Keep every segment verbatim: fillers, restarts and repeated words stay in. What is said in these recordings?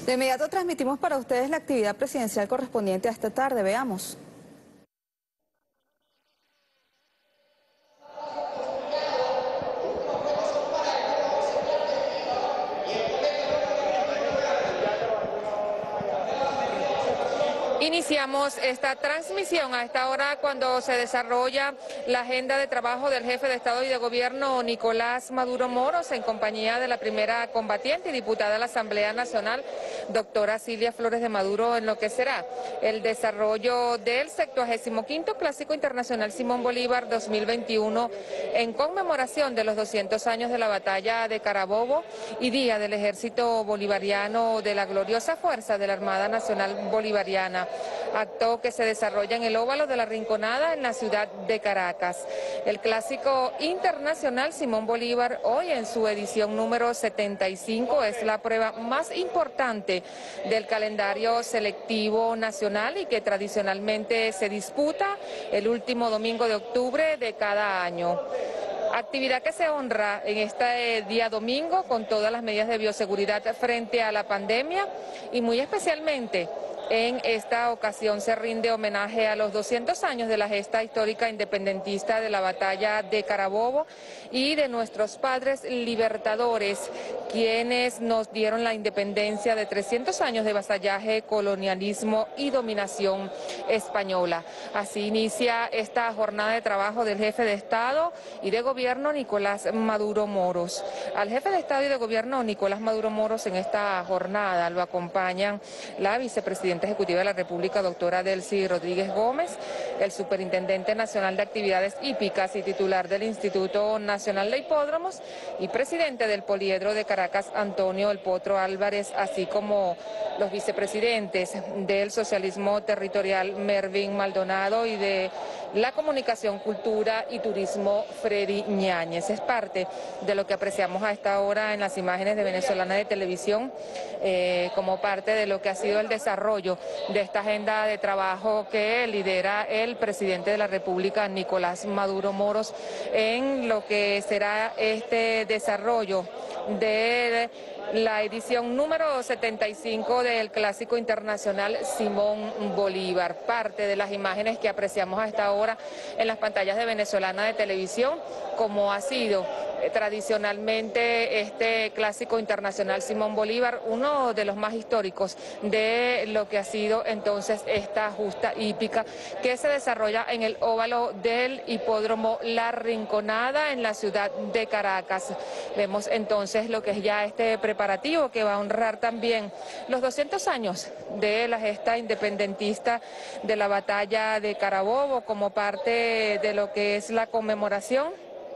De inmediato transmitimos para ustedes la actividad presidencial correspondiente a esta tarde. Veamos. Iniciamos esta transmisión a esta hora cuando se desarrolla la agenda de trabajo del jefe de Estado y de Gobierno Nicolás Maduro Moros en compañía de la primera combatiente y diputada de la Asamblea Nacional, doctora Cilia Flores de Maduro, en lo que será el desarrollo del sexagésimo quinto Clásico Internacional Simón Bolívar dos mil veintiuno en conmemoración de los doscientos años de la batalla de Carabobo y Día del Ejército Bolivariano de la gloriosa fuerza de la Armada Nacional Bolivariana. Acto que se desarrolla en el óvalo de la Rinconada en la ciudad de Caracas. El Clásico Internacional Simón Bolívar, hoy en su edición número setenta y cinco, es la prueba más importante del calendario selectivo nacional y que tradicionalmente se disputa el último domingo de octubre de cada año. Actividad que se honra en este día domingo con todas las medidas de bioseguridad frente a la pandemia y muy especialmente en esta ocasión se rinde homenaje a los doscientos años de la gesta histórica independentista de la batalla de Carabobo y de nuestros padres libertadores, quienes nos dieron la independencia de trescientos años de vasallaje, colonialismo y dominación española. Así inicia esta jornada de trabajo del jefe de Estado y de Gobierno Nicolás Maduro Moros. Al jefe de Estado y de Gobierno Nicolás Maduro Moros en esta jornada lo acompañan la vicepresidenta ejecutiva de la República, doctora Delcy Rodríguez Gómez, el superintendente nacional de actividades hípicas y titular del Instituto Nacional de Hipódromos y presidente del Poliedro de Caracas, Antonio El Potro Álvarez, así como los vicepresidentes del Socialismo Territorial, Mervin Maldonado, y de la Comunicación, Cultura y Turismo, Freddy Ñáñez. Es parte de lo que apreciamos a esta hora en las imágenes de Venezolana de Televisión, eh, como parte de lo que ha sido el desarrollo de esta agenda de trabajo que lidera el presidente de la República, Nicolás Maduro Moros, en lo que será este desarrollo de la edición número setenta y cinco del Clásico Internacional Simón Bolívar. Parte de las imágenes que apreciamos a esta hora en las pantallas de Venezolana de Televisión, como ha sido eh, tradicionalmente este Clásico Internacional Simón Bolívar, uno de los más históricos de lo que ha sido entonces esta justa hípica que se desarrolla en el óvalo del Hipódromo La Rinconada en la ciudad de Caracas. Vemos entonces lo que es ya este preparativo que va a honrar también los doscientos años de la gesta independentista de la batalla de Carabobo, como parte de lo que es la conmemoración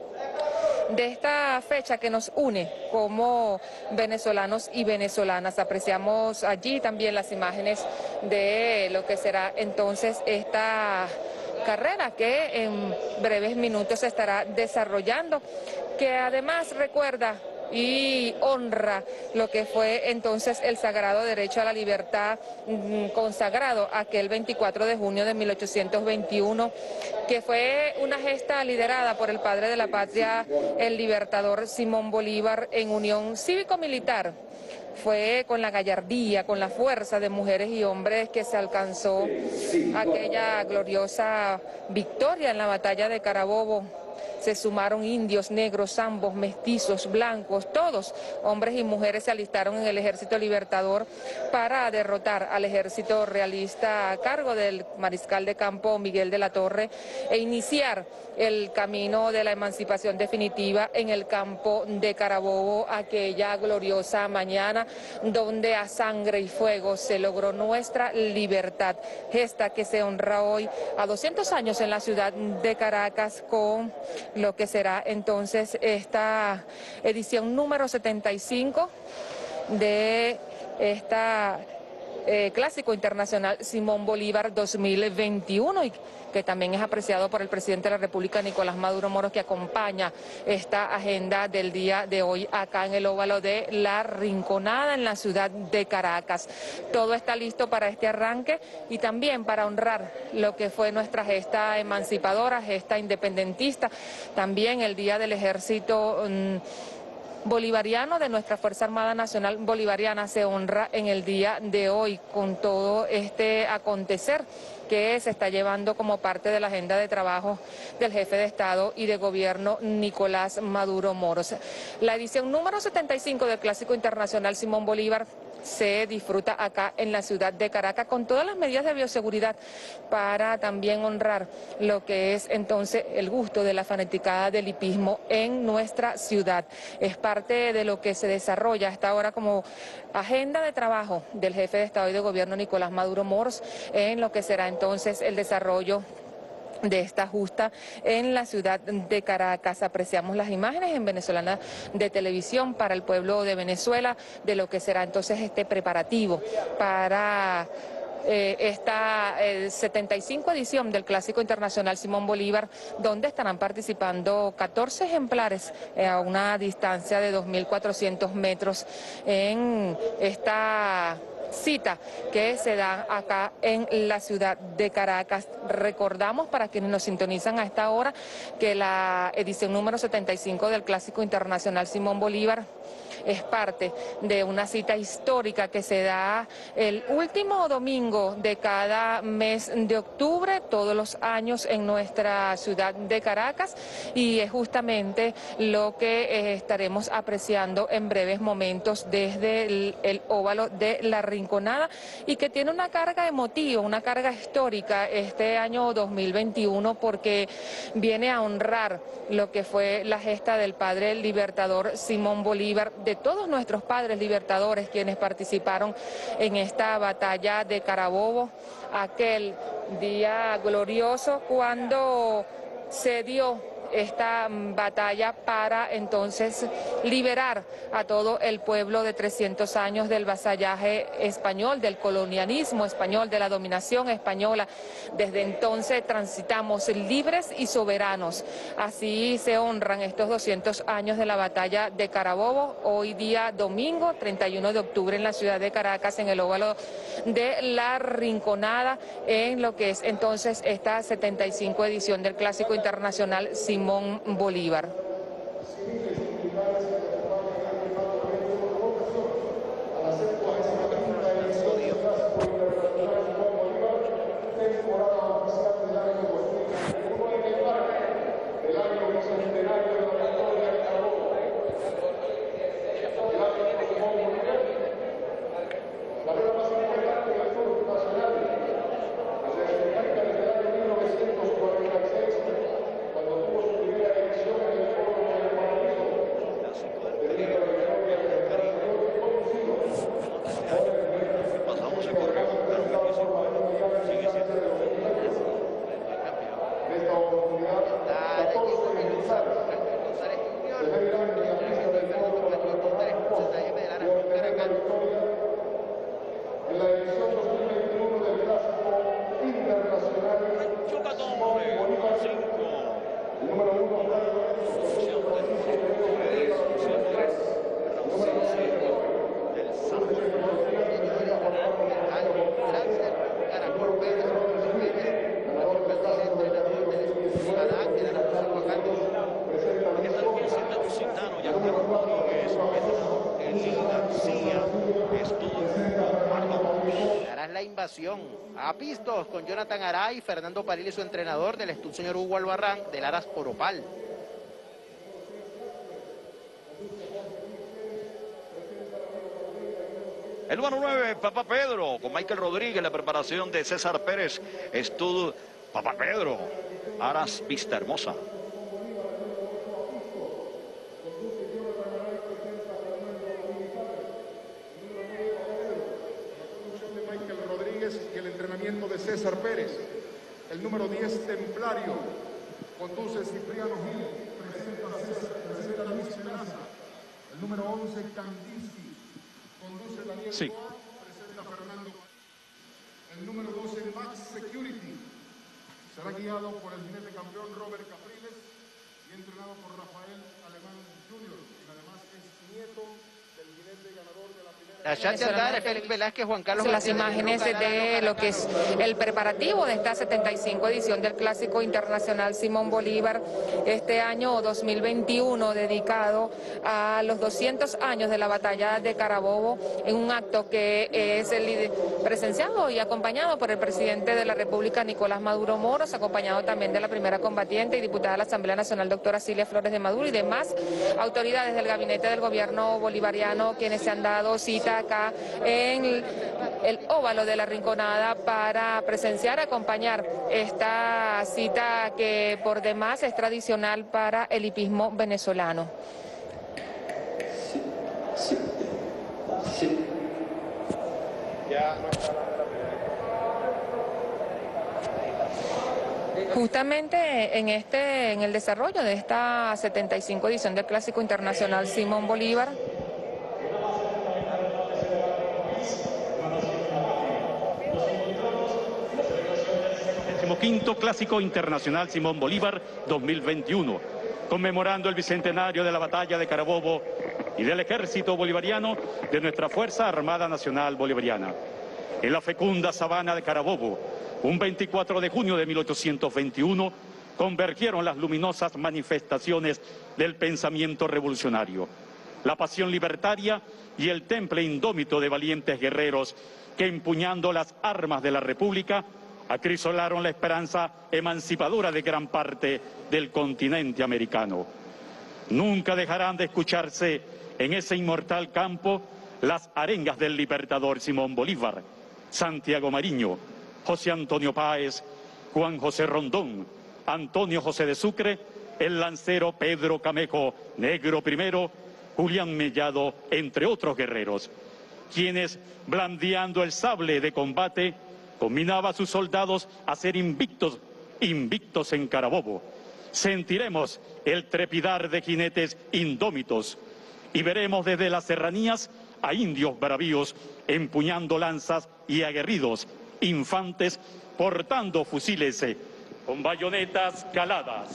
de esta fecha que nos une como venezolanos y venezolanas. Apreciamos allí también las imágenes de lo que será entonces esta carrera que en breves minutos se estará desarrollando, que además recuerda y honra lo que fue entonces el sagrado derecho a la libertad mmm, consagrado aquel veinticuatro de junio de mil ochocientos veintiuno, que fue una gesta liderada por el padre de la patria, el libertador Simón Bolívar, en unión cívico-militar. Fue con la gallardía, con la fuerza de mujeres y hombres que se alcanzó aquella gloriosa victoria en la batalla de Carabobo. Se sumaron indios, negros, zambos, mestizos, blancos, todos, hombres y mujeres, se alistaron en el ejército libertador para derrotar al ejército realista a cargo del mariscal de campo Miguel de la Torre e iniciar el camino de la emancipación definitiva en el campo de Carabobo, aquella gloriosa mañana donde a sangre y fuego se logró nuestra libertad. Gesta que se honra hoy a doscientos años en la ciudad de Caracas con lo que será entonces esta edición número setenta y cinco de esta eh, Clásico Internacional Simón Bolívar dos mil veintiuno, y que también es apreciado por el presidente de la República, Nicolás Maduro Moros, que acompaña esta agenda del día de hoy acá en el óvalo de La Rinconada en la ciudad de Caracas. Todo está listo para este arranque y también para honrar lo que fue nuestra gesta emancipadora, gesta independentista, también el Día del Ejército mmm, bolivariano de nuestra Fuerza Armada Nacional Bolivariana se honra en el día de hoy con todo este acontecer que se está llevando como parte de la agenda de trabajo del jefe de Estado y de Gobierno Nicolás Maduro Moros. La edición número setenta y cinco del Clásico Internacional Simón Bolívar se disfruta acá en la ciudad de Caracas con todas las medidas de bioseguridad para también honrar lo que es entonces el gusto de la fanaticada del hipismo en nuestra ciudad. Es parte de lo que se desarrolla hasta ahora como agenda de trabajo del jefe de Estado y de Gobierno Nicolás Maduro Moros en lo que será entonces el desarrollo de esta justa en la ciudad de Caracas. Apreciamos las imágenes en Venezolana de Televisión para el pueblo de Venezuela de lo que será entonces este preparativo para eh, esta eh, setenta y cinco edición del Clásico Internacional Simón Bolívar, donde estarán participando catorce ejemplares eh, a una distancia de dos mil cuatrocientos metros en esta cita que se da acá en la ciudad de Caracas. Recordamos para quienes nos sintonizan a esta hora que la edición número setenta y cinco del Clásico Internacional Simón Bolívar es parte de una cita histórica que se da el último domingo de cada mes de octubre, todos los años en nuestra ciudad de Caracas, y es justamente lo que eh, estaremos apreciando en breves momentos desde el, el óvalo de La Rinconada, y que tiene una carga emotiva, una carga histórica este año dos mil veintiuno, porque viene a honrar lo que fue la gesta del padre libertador Simón Bolívar, de todos nuestros padres libertadores quienes participaron en esta batalla de Carabobo, aquel día glorioso cuando se dio esta batalla para entonces liberar a todo el pueblo de trescientos años del vasallaje español, del colonialismo español, de la dominación española. Desde entonces transitamos libres y soberanos. Así se honran estos doscientos años de la batalla de Carabobo, hoy día domingo treinta y uno de octubre en la ciudad de Caracas, en el óvalo de La Rinconada, en lo que es entonces esta setenta y cinco edición del Clásico Internacional Simón Bolívar. A pistos con Jonathan Aray, Fernando Paril y su entrenador, del estudio señor Hugo Albarrán, del Aras Poropal. El número nueve, Papá Pedro, con Michael Rodríguez, la preparación de César Pérez, Estud Papá Pedro, Aras Vista Hermosa. Y el entrenamiento de César Pérez. El número diez, Templario, conduce Cipriano Gil, presenta César, presenta Luis Pedraza. El número once, Kandinsky, conduce Daniel Sí. Goa, presenta Fernando. El número doce, Max Security, será guiado por el jinete campeón Robert Capriles y entrenado por Rafael Alemán junior, y además es nieto del jinete ganador de la primera La chat de Andares, Félix Velázquez, Juan Carlos. Las imágenes de lo que es el preparativo de esta setenta y cinco edición del Clásico Internacional Simón Bolívar, este año dos mil veintiuno, dedicado a los doscientos años de la batalla de Carabobo, en un acto que es el presenciado y acompañado por el presidente de la República, Nicolás Maduro Moros, acompañado también de la primera combatiente y diputada de la Asamblea Nacional, doctora Cilia Flores de Maduro, y demás autoridades del gabinete del gobierno bolivariano, quienes se han dado cita acá en el óvalo de la Rinconada para presenciar, acompañar esta cita que por demás es tradicional para el hipismo venezolano. Sí, sí, sí. Ya no está la... Justamente en este, en el desarrollo de esta setenta y cinco edición del Clásico Internacional Simón Bolívar, Quinto Clásico Internacional Simón Bolívar dos mil veintiuno, conmemorando el bicentenario de la batalla de Carabobo y del ejército bolivariano de nuestra Fuerza Armada Nacional Bolivariana. En la fecunda sabana de Carabobo, un veinticuatro de junio de mil ochocientos veintiuno, convergieron las luminosas manifestaciones del pensamiento revolucionario, la pasión libertaria y el temple indómito de valientes guerreros que, empuñando las armas de la República, acrisolaron la esperanza emancipadora de gran parte del continente americano. Nunca dejarán de escucharse en ese inmortal campo las arengas del libertador Simón Bolívar, Santiago Mariño, José Antonio Páez, Juan José Rondón, Antonio José de Sucre, el lancero Pedro Camejo Negro primero, Julián Mellado, entre otros guerreros, quienes, blandiando el sable de combate, combinaba a sus soldados a ser invictos, invictos en Carabobo. Sentiremos el trepidar de jinetes indómitos y veremos desde las serranías a indios bravíos empuñando lanzas y aguerridos infantes portando fusiles con bayonetas caladas.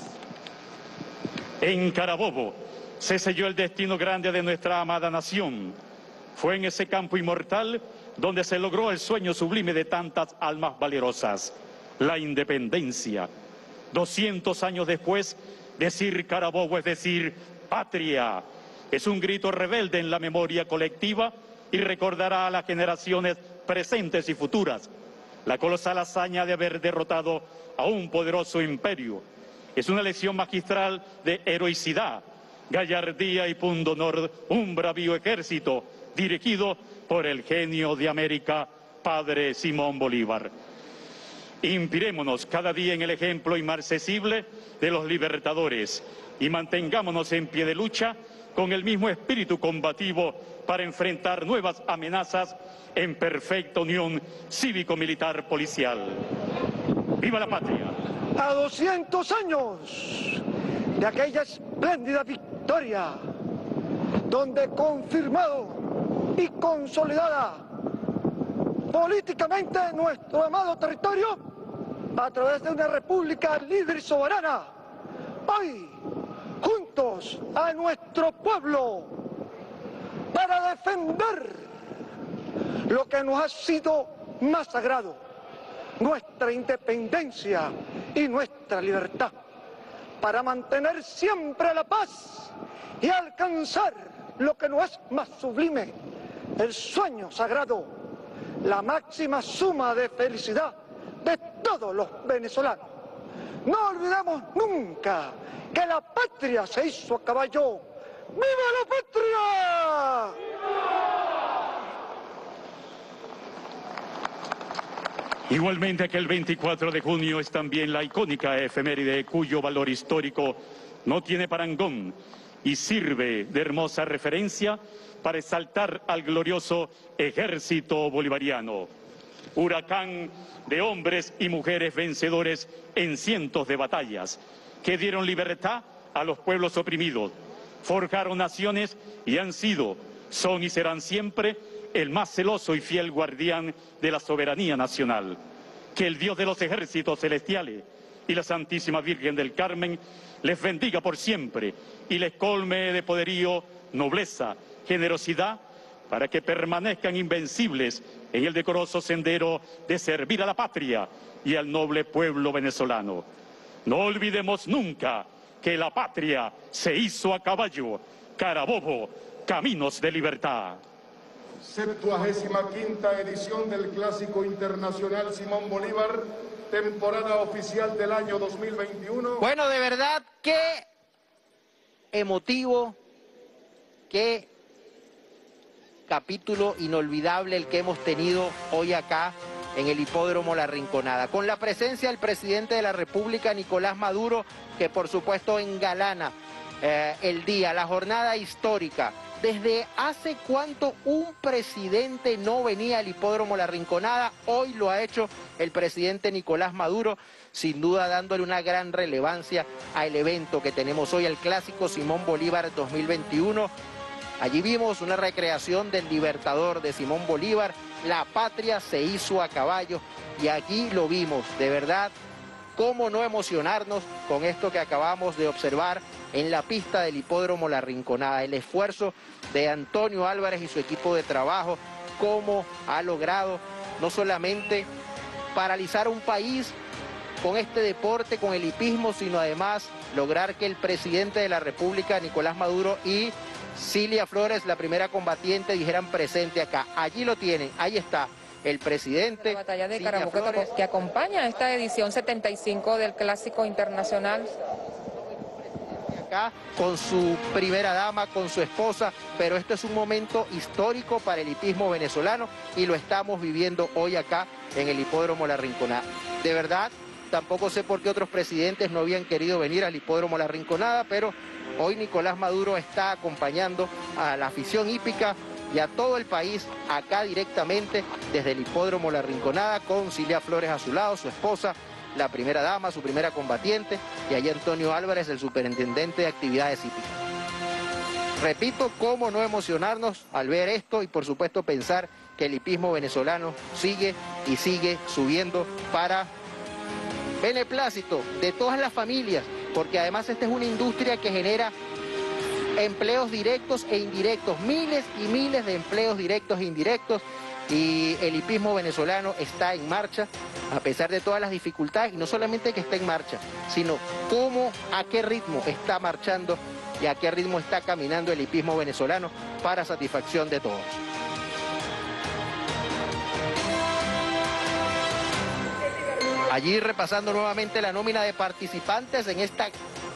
En Carabobo se selló el destino grande de nuestra amada nación. Fue en ese campo inmortal donde se logró el sueño sublime de tantas almas valerosas, la independencia. Doscientos años después, decir Carabobo es decir patria. Es un grito rebelde en la memoria colectiva y recordará a las generaciones presentes y futuras la colosal hazaña de haber derrotado a un poderoso imperio. Es una lección magistral de heroicidad, gallardía y pundonor, un bravío ejército dirigido por el genio de América, padre Simón Bolívar. Inspirémonos cada día en el ejemplo inmarcesible de los libertadores y mantengámonos en pie de lucha con el mismo espíritu combativo para enfrentar nuevas amenazas en perfecta unión cívico-militar policial. ¡Viva la patria! A doscientos años de aquella espléndida victoria, donde confirmado y consolidada políticamente nuestro amado territorio a través de una república libre y soberana, hoy juntos a nuestro pueblo para defender lo que nos ha sido más sagrado, nuestra independencia y nuestra libertad, para mantener siempre la paz y alcanzar lo que nos es más sublime, el sueño sagrado, la máxima suma de felicidad de todos los venezolanos. No olvidemos nunca que la patria se hizo a caballo. ¡Viva la patria! Igualmente que el veinticuatro de junio es también la icónica efeméride cuyo valor histórico no tiene parangón y sirve de hermosa referencia para exaltar al glorioso ejército bolivariano. Huracán de hombres y mujeres vencedores en cientos de batallas que dieron libertad a los pueblos oprimidos, forjaron naciones y han sido, son y serán siempre el más celoso y fiel guardián de la soberanía nacional. Que el Dios de los ejércitos celestiales y la Santísima Virgen del Carmen les bendiga por siempre y les colme de poderío, nobleza, generosidad, para que permanezcan invencibles en el decoroso sendero de servir a la patria y al noble pueblo venezolano. No olvidemos nunca que la patria se hizo a caballo. Carabobo, caminos de libertad. Septuagésima quinta edición del Clásico Internacional Simón Bolívar, temporada oficial del año dos mil veintiuno. Bueno, de verdad, qué emotivo, qué capítulo inolvidable el que hemos tenido hoy acá en el Hipódromo La Rinconada, con la presencia del presidente de la República, Nicolás Maduro, que por supuesto engalana eh, el día, la jornada histórica. ¿Desde hace cuánto un presidente no venía al Hipódromo La Rinconada? Hoy lo ha hecho el presidente Nicolás Maduro, sin duda dándole una gran relevancia al evento que tenemos hoy, el Clásico Simón Bolívar dos mil veintiuno. Allí vimos una recreación del Libertador de Simón Bolívar, la patria se hizo a caballo, y aquí lo vimos, de verdad, cómo no emocionarnos con esto que acabamos de observar en la pista del Hipódromo La Rinconada, el esfuerzo de Antonio Álvarez y su equipo de trabajo, cómo ha logrado no solamente paralizar un país con este deporte, con el hipismo, sino además lograr que el presidente de la República, Nicolás Maduro, y Cilia Flores, la primera combatiente, dijeran presente acá. Allí lo tienen, ahí está el presidente. La batalla de Cilia Carabobo Flores, que acompaña esta edición setenta y cinco del Clásico Internacional. Acá con su primera dama, con su esposa, pero este es un momento histórico para el hipismo venezolano y lo estamos viviendo hoy acá en el Hipódromo La Rinconada. De verdad, tampoco sé por qué otros presidentes no habían querido venir al Hipódromo La Rinconada, pero hoy Nicolás Maduro está acompañando a la afición hípica y a todo el país acá directamente desde el Hipódromo La Rinconada, con Cilia Flores a su lado, su esposa, la primera dama, su primera combatiente, y allí Antonio Álvarez, el superintendente de actividades hípicas. Repito, cómo no emocionarnos al ver esto y por supuesto pensar que el hipismo venezolano sigue y sigue subiendo para beneplácito de todas las familias, porque además esta es una industria que genera empleos directos e indirectos, miles y miles de empleos directos e indirectos, y el hipismo venezolano está en marcha a pesar de todas las dificultades, y no solamente que está en marcha, sino cómo, a qué ritmo está marchando y a qué ritmo está caminando el hipismo venezolano para satisfacción de todos. Allí repasando nuevamente la nómina de participantes en esta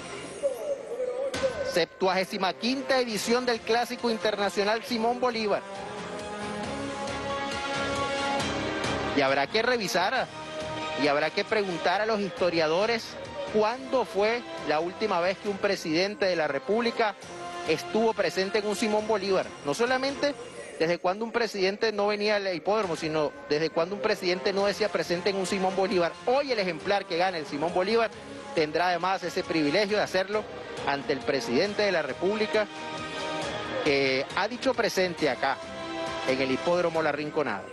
septuagésima quinta edición del Clásico Internacional Simón Bolívar. Y habrá que revisar y habrá que preguntar a los historiadores cuándo fue la última vez que un presidente de la República estuvo presente en un Simón Bolívar. No solamente desde cuando un presidente no venía al hipódromo, sino desde cuando un presidente no decía presente en un Simón Bolívar. Hoy el ejemplar que gane el Simón Bolívar tendrá además ese privilegio de hacerlo ante el presidente de la República, que ha dicho presente acá en el Hipódromo La Rinconada.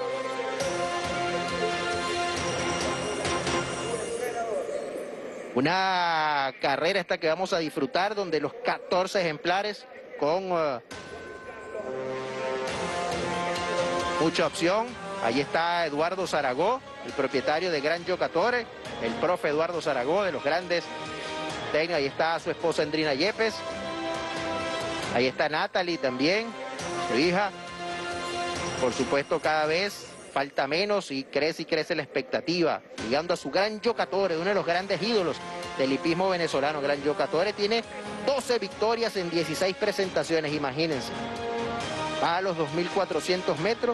Una carrera esta que vamos a disfrutar, donde los catorce ejemplares con uh, mucha opción. Ahí está Eduardo Zaragoza, el propietario de Gran Yocatore, el profe Eduardo Zaragoza, de los grandes técnicos. Ahí está su esposa Endrina Yepes. Ahí está Natalie también, su hija. Por supuesto, cada vez falta menos y crece y crece la expectativa, llegando a su Gran Yocatore, uno de los grandes ídolos del hipismo venezolano. Gran Yocatore tiene doce victorias en dieciséis presentaciones, imagínense. Va a los dos mil cuatrocientos metros.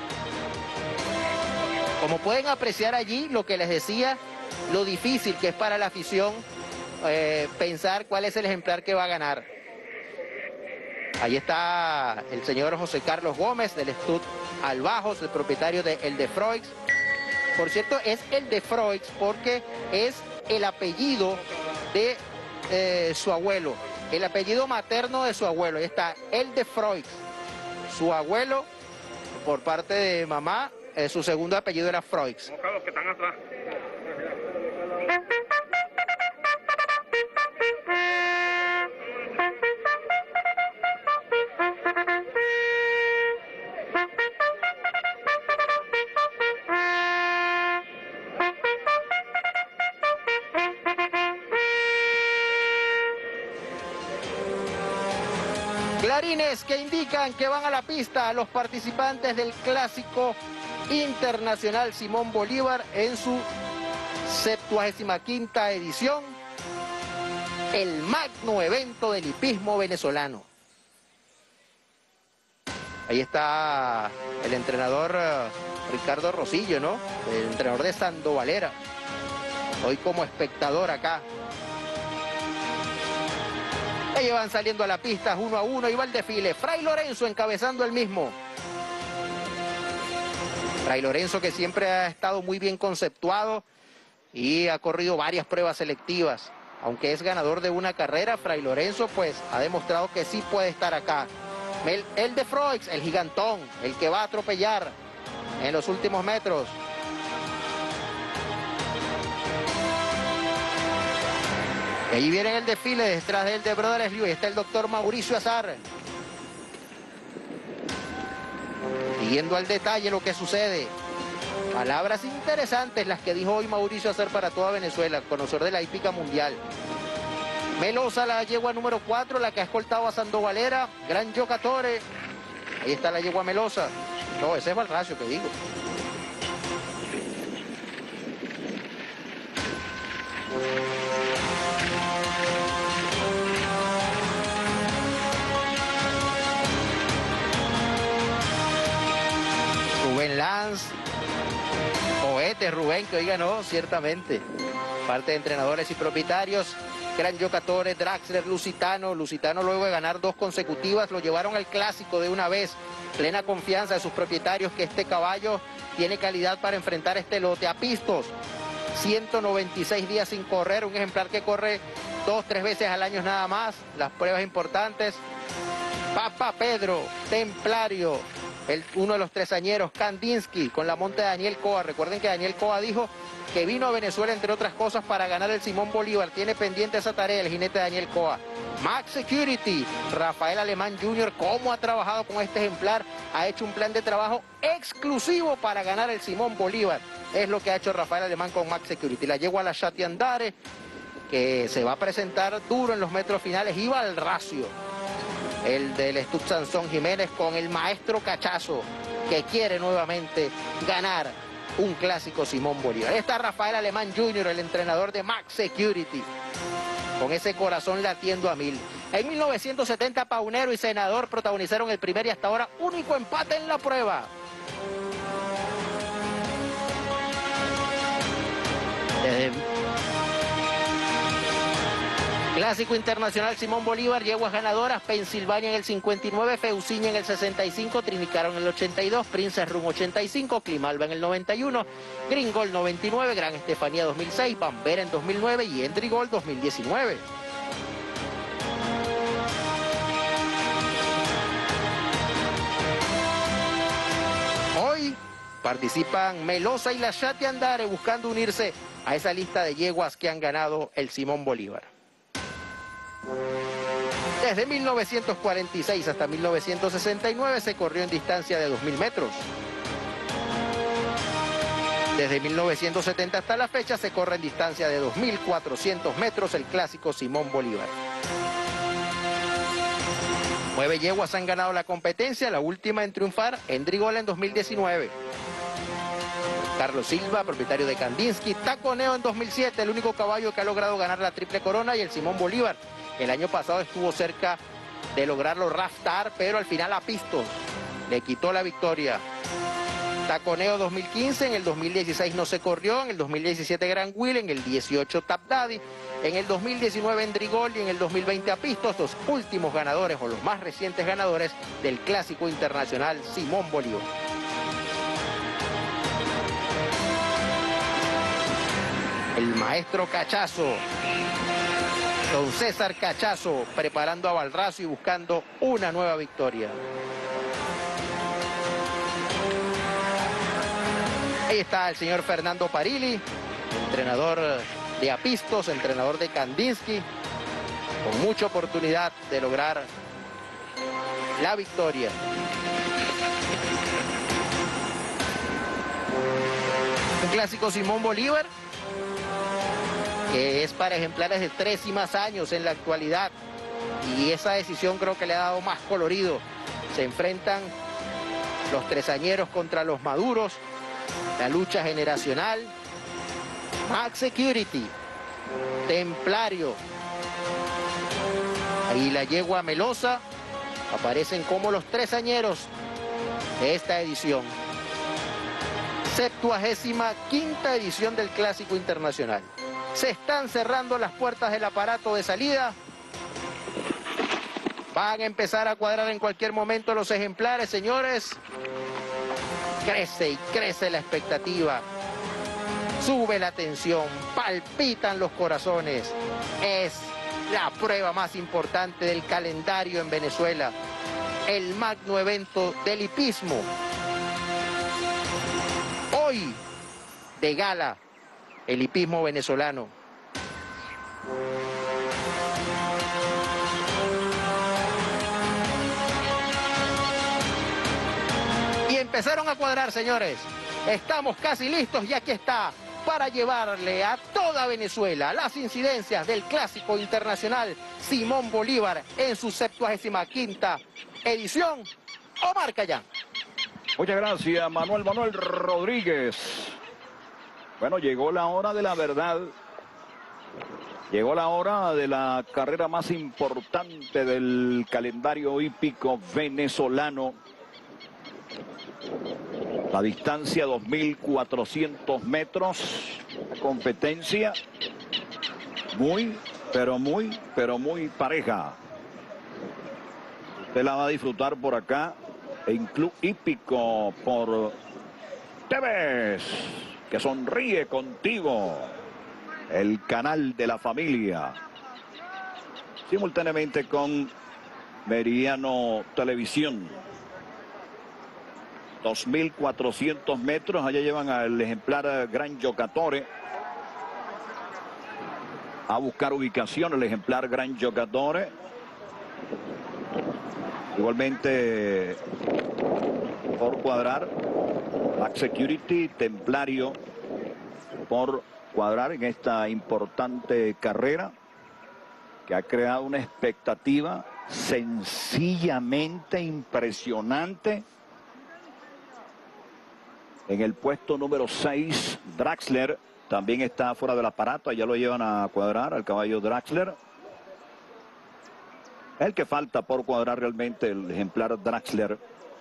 Como pueden apreciar allí, lo que les decía, lo difícil que es para la afición eh, pensar cuál es el ejemplar que va a ganar. Ahí está el señor José Carlos Gómez del Stud Albajos, el propietario de El de Froix. Por cierto, es El de Froix porque es el apellido de eh, su abuelo, el apellido materno de su abuelo. Ahí está El de Froix. Su abuelo, por parte de mamá, eh, su segundo apellido era Froix. Los que están atrás. Clarines que indican que van a la pista los participantes del Clásico Internacional Simón Bolívar en su septuagésima quinta edición, el magno evento del hipismo venezolano. Ahí está el entrenador uh, Ricardo Rosillo, ¿no? El entrenador de Sandovalera, hoy como espectador acá. Ellos van saliendo a la pista uno a uno y va el desfile. Fray Lorenzo encabezando el mismo. Fray Lorenzo, que siempre ha estado muy bien conceptuado y ha corrido varias pruebas selectivas. Aunque es ganador de una carrera, Fray Lorenzo pues ha demostrado que sí puede estar acá. El, el de Froix, el gigantón, el que va a atropellar en los últimos metros. Y ahí viene el desfile, detrás del de Brothers Liu, está el doctor Mauricio Azar. Siguiendo al detalle lo que sucede. Palabras interesantes las que dijo hoy Mauricio Azar para toda Venezuela, conocedor de la hípica mundial. Melosa, la yegua número cuatro, la que ha escoltado a Sandovalera. Gran Giocatore. Ahí está la yegua Melosa. No, ese es Valracio que digo. Rubén Lanz. Oete Rubén, que hoy ganó, ciertamente. Parte de entrenadores y propietarios. Gran Giocatore, Draxler, Lusitano. Lusitano, luego de ganar dos consecutivas, lo llevaron al Clásico de una vez. Plena confianza de sus propietarios que este caballo tiene calidad para enfrentar este lote. Apistos, ciento noventa y seis días sin correr, un ejemplar que corre dos, tres veces al año nada más. Las pruebas importantes. Papa Pedro, Templario, el, uno de los tresañeros, Kandinsky, con la monta de Daniel Coa. Recuerden que Daniel Coa dijo que vino a Venezuela, entre otras cosas, para ganar el Simón Bolívar. Tiene pendiente esa tarea el jinete Daniel Coa. Max Security, Rafael Alemán junior, cómo ha trabajado con este ejemplar. Ha hecho un plan de trabajo exclusivo para ganar el Simón Bolívar. Es lo que ha hejo Rafael Alemán con Max Security. La yegua a la Chati Andare, que se va a presentar duro en los metros finales. Y Valracio, el del Stud Sansón Jiménez, con el maestro Cachazo, que quiere nuevamente ganar un Clásico Simón Bolívar. Está Rafael Alemán junior, el entrenador de Max Security, con ese corazón latiendo a mil. En mil novecientos setenta, Paunero y Senador protagonizaron el primer y hasta ahora único empate en la prueba. Desde Clásico Internacional Simón Bolívar, yeguas ganadoras: Pensilvania en el cincuenta y nueve, Feuciña en el sesenta y cinco, Trinicarro en el ochenta y dos, Princess Room ochenta y cinco, Climalba en el noventa y uno, Green Gold noventa y nueve, Gran Estefanía dos mil seis, Bambera en dos mil nueve y Endry Gold dos mil diecinueve. Hoy participan Melosa y la Chati Andare, buscando unirse a esa lista de yeguas que han ganado el Simón Bolívar. Desde mil novecientos cuarenta y seis hasta mil novecientos sesenta y nueve se corrió en distancia de dos mil metros. Desde mil novecientos setenta hasta la fecha se corre en distancia de dos mil cuatrocientos metros el Clásico Simón Bolívar. Nueve yeguas han ganado la competencia, la última en triunfar, Endrigola en dos mil diecinueve. Carlos Silva, propietario de Kandinsky. Taconeo en dos mil siete, el único caballo que ha logrado ganar la Triple Corona, y el Simón Bolívar. El año pasado estuvo cerca de lograrlo Raftar, pero al final Apistos le quitó la victoria. Taconeo dos mil quince, en el dos mil dieciséis no se corrió, en el dos mil diecisiete Gran Will, en el dieciocho Tap Daddy, en el dos mil diecinueve Endrigol y en el dos mil veinte Apistos, los últimos ganadores o los más recientes ganadores del Clásico Internacional Simón Bolívar. El maestro Cachazo, don César Cachazo, preparando a Valracio y buscando una nueva victoria. Ahí está el señor Fernando Parilli, entrenador de Apistos, entrenador de Kandinsky, con mucha oportunidad de lograr la victoria. Un Clásico Simón Bolívar que es para ejemplares de tres y más años en la actualidad. y esa decisión creo que le ha dado más colorido. Se enfrentan los tresañeros contra los maduros, la lucha generacional. Max Security, Templario, ahí la yegua Melosa, aparecen como los tresañeros de esta edición. Septuagésima quinta edición del Clásico Internacional. Se están cerrando las puertas del aparato de salida. Van a empezar a cuadrar en cualquier momento los ejemplares, señores. Crece y crece la expectativa. Sube la tensión, palpitan los corazones. Es la prueba más importante del calendario en Venezuela. El magno evento del hipismo. Hoy, de gala, el hipismo venezolano. Y empezaron a cuadrar, señores. Estamos casi listos y aquí está, para llevarle a toda Venezuela las incidencias del Clásico Internacional Simón Bolívar en su septuagésima quinta edición. Omar Cayán. Muchas gracias, Manuel Manuel Rodríguez. Bueno, llegó la hora de la verdad. Llegó la hora de la carrera más importante del calendario hípico venezolano. La distancia dos mil cuatrocientos metros. La competencia muy, pero muy, pero muy pareja. Usted la va a disfrutar por acá en Club Hípico por T V, que sonríe contigo, el canal de la familia, simultáneamente con Meridiano Televisión. dos mil cuatrocientos metros, allá llevan al ejemplar Gran Giocatore a buscar ubicación, el ejemplar Gran Giocatore. Igualmente por cuadrar Max Security, Templario por cuadrar en esta importante carrera que ha creado una expectativa sencillamente impresionante. En el puesto número seis, Draxler también está fuera del aparato, allá lo llevan a cuadrar al caballo Draxler. El que falta por cuadrar realmente el ejemplar Draxler.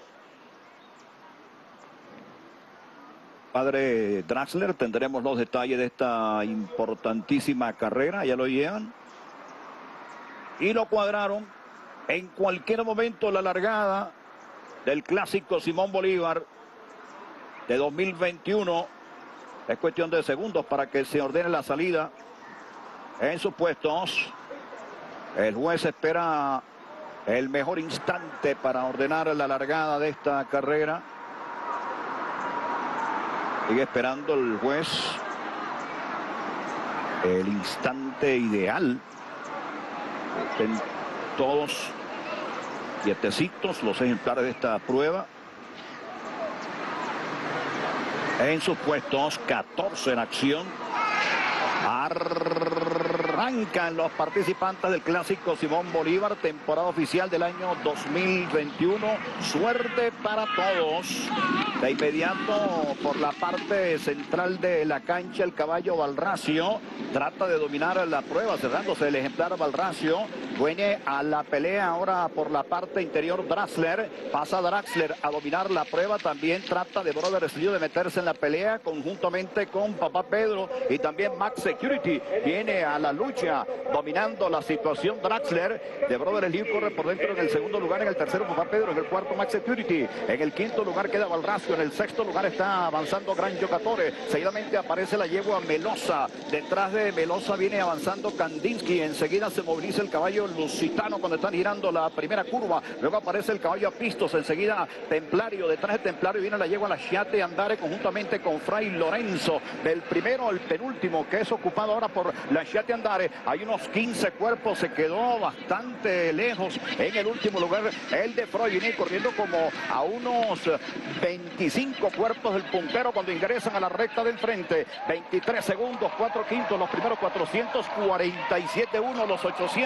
Padre Draxler, tendremos los detalles de esta importantísima carrera, ya lo llevan. Y lo cuadraron en cualquier momento la largada del Clásico Simón Bolívar de dos mil veintiuno. Es cuestión de segundos para que se ordene la salida en sus puestos. El juez espera el mejor instante para ordenar la largada de esta carrera. Sigue esperando el juez el instante ideal. Estén todos quietecitos los ejemplares de esta prueba. En sus puestos, catorce en acción. Arrancan los participantes del Clásico Simón Bolívar, temporada oficial del año dos mil veintiuno. Suerte para todos. De inmediato, por la parte central de la cancha, el caballo Valracio trata de dominar la prueba, cerrándose el ejemplar Valracio. Viene a la pelea ahora por la parte interior Draxler. Pasa Draxler a dominar la prueba. También trata de Brother Sliu de meterse en la pelea conjuntamente con Papá Pedro y también Max Security. Viene a la lucha dominando la situación Draxler. De Brother Sliu corre por dentro en el segundo lugar. En el tercero Papá Pedro. En el cuarto Max Security. En el quinto lugar queda Valracio. En el sexto lugar está avanzando Gran Giocatore. Seguidamente aparece la yegua Melosa. Detrás de Melosa viene avanzando Kandinsky. Enseguida se moviliza el caballo Lusitano cuando están girando la primera curva. Luego aparece el caballo Apistos. Enseguida Templario. Detrás de Templario viene la yegua La Chiate Andare conjuntamente con Fray Lorenzo. Del primero al penúltimo, que es ocupado ahora por La Chiate Andare. Hay unos quince cuerpos. Se quedó bastante lejos en el último lugar. El de Freud viene corriendo como a unos veinticinco cuerpos del puntero cuando ingresan a la recta del frente. veintitrés segundos, cuatro quintos, los primeros cuatrocientos cuarenta y siete uno, los ochocientos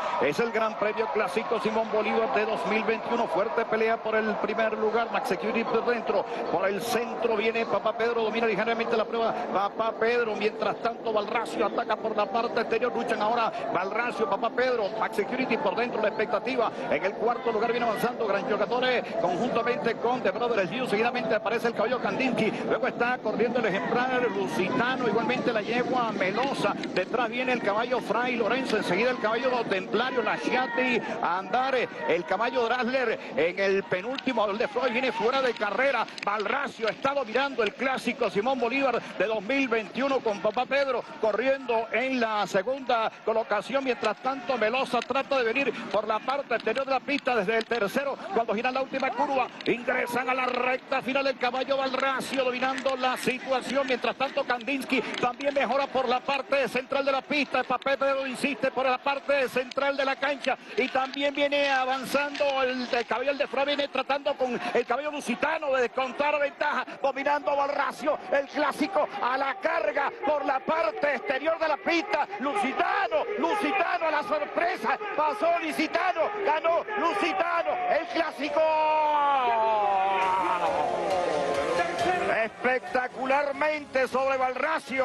Es el Gran Premio Clásico Simón Bolívar de dos mil veintiuno. Fuerte pelea por el primer lugar. Max Security por dentro. Por el centro viene Papá Pedro. Domina ligeramente la prueba. Papá Pedro. Mientras tanto, Valracio ataca por la parte exterior. Luchan ahora Valracio, Papá Pedro. Max Security por dentro. La expectativa. En el cuarto lugar viene avanzando Gran Giocatore conjuntamente con The Brothers Liu. Seguidamente aparece el caballo Kandinsky. Luego está corriendo el ejemplar Lusitano. Igualmente la yegua Melosa. Detrás viene el caballo Fray Lorenzo. Enseguida el caballo Templario, la Chiati, a andar el caballo Drasler en el penúltimo. El de Freud viene fuera de carrera. Valracio está dominando el clásico Simón Bolívar de dos mil veintiuno con Papá Pedro corriendo en la segunda colocación. Mientras tanto, Melosa trata de venir por la parte exterior de la pista desde el tercero. Cuando giran la última curva, ingresan a la recta final el caballo Valracio dominando la situación. Mientras tanto, Kandinsky también mejora por la parte central de la pista. Papá Pedro insiste por la parte central de la cancha y también viene avanzando el, el caballo el de Fra, viene tratando con el caballo Lusitano de descontar ventaja, dominando Valracio, el clásico a la carga por la parte exterior de la pista. Lusitano, Lusitano a la sorpresa, pasó Lusitano, ganó Lusitano, el clásico. Espectacularmente sobre Valracio.